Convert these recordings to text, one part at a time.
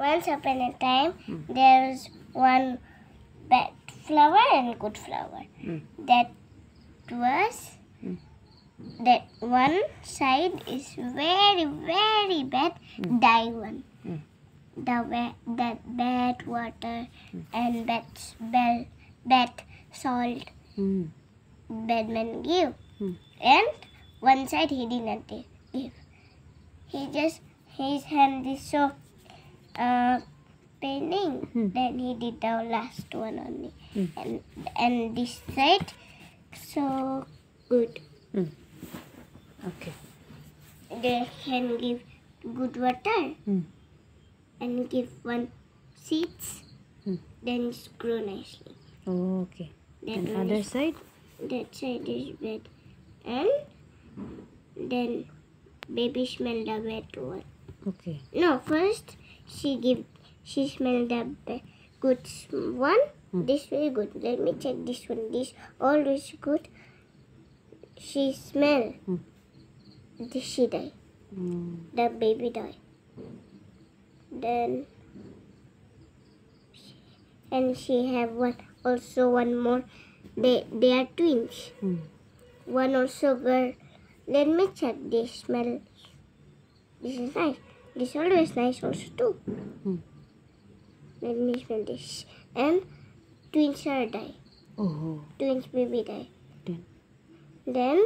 Once upon a time, there was one bad flower and good flower. That was that one side is very, very bad. Die one. That bad water and bad salt Batman give. And one side he didn't give. He just his hand is so paining. Then he did the last one only. And this side so good. Okay. They can give good water and give one seeds. Then it's grow nicely. Oh, okay. Then And other side? that side is bad. And then baby smell the bad one. Okay. No, first she smell the good one. This very good. Let me check this one. This always good. She smell. This she die. The baby die. Then and she have one more. They are twins. One also girl. Let me check this smell. This is nice. This always nice also too. Let me smell this. And twins are die. Oh. Twins baby die. Then?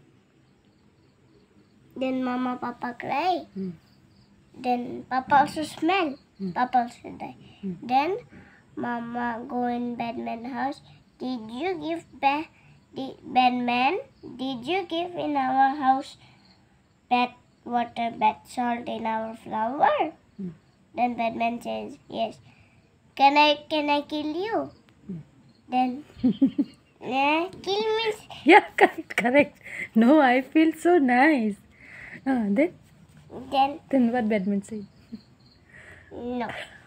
Then mama papa cry. Then papa also smell. Papa also die. Then mama go in Batman house. Did you give Batman? Did you give in our house bad water, bad salt in our flower? Then Batman says, yes. Can I kill you? Then kill me. Yeah, correct. No, I feel so nice. Then what Batman said? No.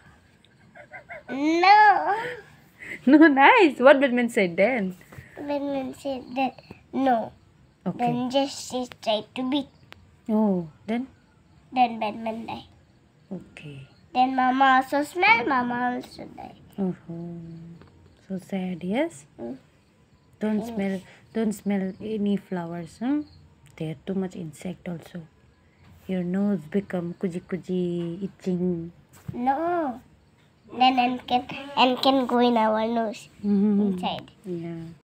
No, nice. What Batman said then? Batman said that no. Okay. Then just she tried to beat. Oh, then? Then Batman died. Okay. Then mama also smell. Mama also died. Oh, so sad. Yes. Don't smell any flowers. There too much insect also. Your nose become kuji itching. No. Then and can go in our nose inside. Yeah.